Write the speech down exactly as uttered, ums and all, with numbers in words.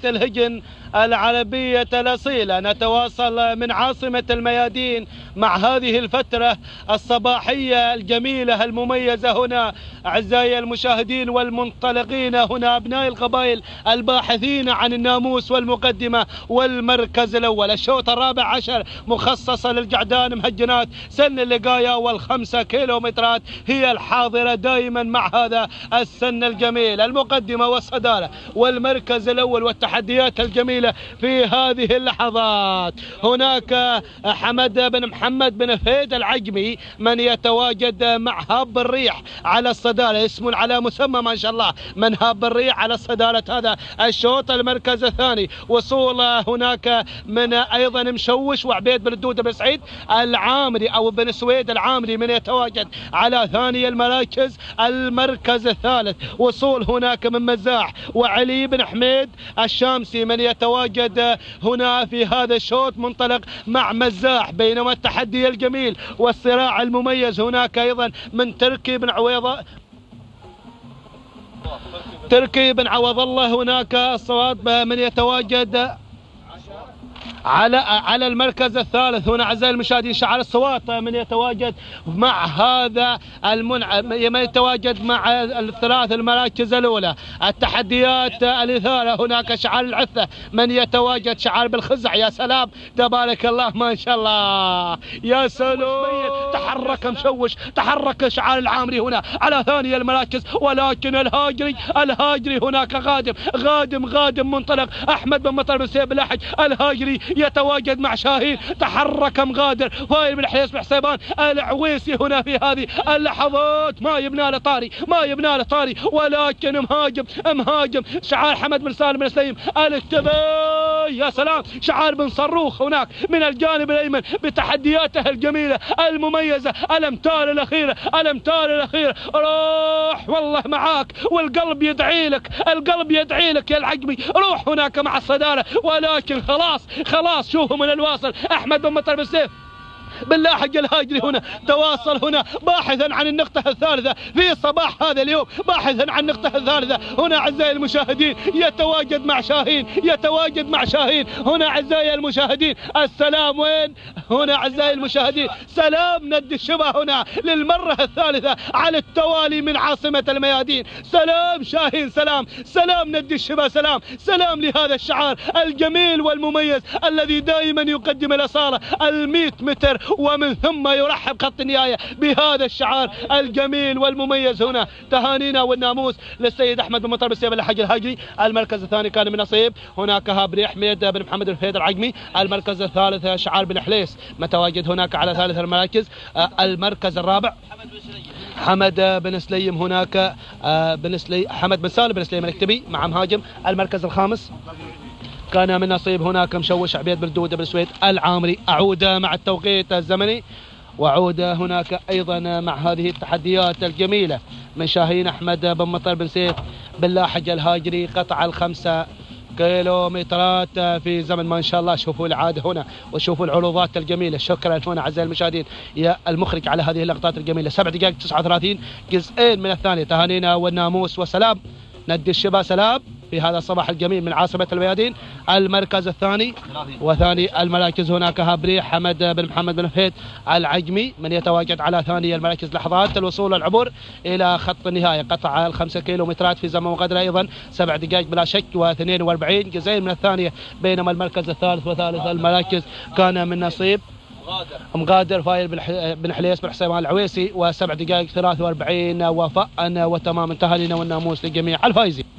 الهجن العربية الأصيلة. نتواصل من عاصمة الميادين مع هذه الفترة الصباحية الجميلة المميزة هنا أعزائي المشاهدين والمنطلقين هنا أبناء القبائل الباحثين عن الناموس والمقدمة والمركز الأول. الشوط الرابع عشر مخصصة للجعدان مهجنات سن اللقاية والخمسة كيلومترات هي الحاضرة دائما مع هذا السن الجميل. المقدمة والصدارة والمركز الأول والتحديات الجميلة في هذه اللحظات. هناك حمد بن محمد بن فهيد العجمي من يتواجد مع هاب الريح على الصدارة، اسم على مسمى ما شاء الله، من هاب الريح على صدارة هذا الشوط. المركز الثاني وصول هناك من أيضا مشوش وعبيد بن الدودة بن سعيد العامري أو بن سويد العامري من يتواجد على ثاني المراكز. المركز الثالث وصول هناك من مزاح وعلي بن حميد الشامسي من يتواجد هنا في هذا الشوط منطلق مع مزاح. بينما التحدي الجميل والصراع المميز هناك أيضا من تركي بن عويضة تركي بن عوض الله هناك الصواب من يتواجد على على المركز الثالث. هنا اعزائي المشاهدين شعار الصوات من يتواجد مع هذا المنع من يتواجد مع الثلاث المراكز الاولى. التحديات الاثاره هناك شعار العثه من يتواجد شعار بالخزع. يا سلام تبارك الله ما شاء الله يا سلام. تحرك مشوش تحرك شعار العامري هنا على ثاني المراكز، ولكن الهاجري الهاجري هناك غادم غادم غادم منطلق احمد بن مطر بن سيف الاحج الهاجري يتواجد مع شاهين. تحرك مغادر فايل بن حيس بن حسيبان العويسي هنا في هذه اللحظات. ما يبنى له طاري ما يبنى له طاري ولكن مهاجم مهاجم شعار حمد بن سالم بن سليم الكتبي. يا سلام شعار بن صروخ هناك من الجانب الايمن بتحدياته الجميله المميزه. الامتار الاخيره الامتار الاخيره روح والله معاك والقلب يدعي لك القلب يدعي لك يا العجمي. روح هناك مع الصداره ولكن خلاص خلاص شوفوا من الواصل احمد بن مطر بن سيف باللاحق الهاجري هنا تواصل هنا باحثا عن النقطة الثالثة في صباح هذا اليوم، باحثا عن النقطة الثالثة. هنا أعزائي المشاهدين يتواجد مع شاهين يتواجد مع شاهين هنا أعزائي المشاهدين. السلام وين؟ هنا أعزائي المشاهدين سلام ند الشبه هنا للمرة الثالثة على التوالي من عاصمة الميادين. سلام شاهين سلام سلام ند الشبه سلام سلام لهذا الشعار الجميل والمميز الذي دائما يقدم الأصالة المئة متر ومن ثم يرحب خط النهاية بهذا الشعار الجميل والمميز. هنا تهانينا والناموس للسيد أحمد بن مطر بن سيف الحج الهاجري. المركز الثاني كان من نصيب هناك هاب ريح حميد بن محمد بن فهيد العجمي. المركز الثالث شعار بن حليس متواجد هناك على ثالث المراكز. المركز الرابع حمد بن سليم هناك بن سليم حمد بن سالم بن سليم الكتبي مع مهاجم. المركز الخامس كان من نصيب هناك مشوش عبيد بن دودة بن سويد العامري. أعود مع التوقيت الزمني وأعود هناك أيضا مع هذه التحديات الجميلة من شاهين أحمد بن مطر بن سيف باللاحج الهاجري قطع الخمسة كيلومترات في زمن ما شاء الله. شوفوا العادة هنا وشوفوا العروضات الجميلة. شكرا هنا أعزائي المشاهدين يا المخرج على هذه اللقطات الجميلة. سبع دقائق تسعة وثلاثين جزئين من الثانية. تهانينا والناموس وسلام ندي الشبا سلام في هذا الصباح الجميل من عاصمة الميادين. المركز الثاني وثاني المراكز هناك هابري حمد بن محمد بن فهيد العجمي من يتواجد على ثاني المراكز. لحظات الوصول والعبور إلى خط النهاية قطع الخمسة كيلومترات في زمن وقدر أيضا سبع دقائق بلا شك واثنين واربعين جزئين من الثانية. بينما المركز الثالث وثالث المراكز كان من نصيب مغادر فايل بن حليس بن حسيبان العويسي وسبع دقائق ثلاث واربعين وفاء وتمام. تهانينا والناموس لجميع الفائزين.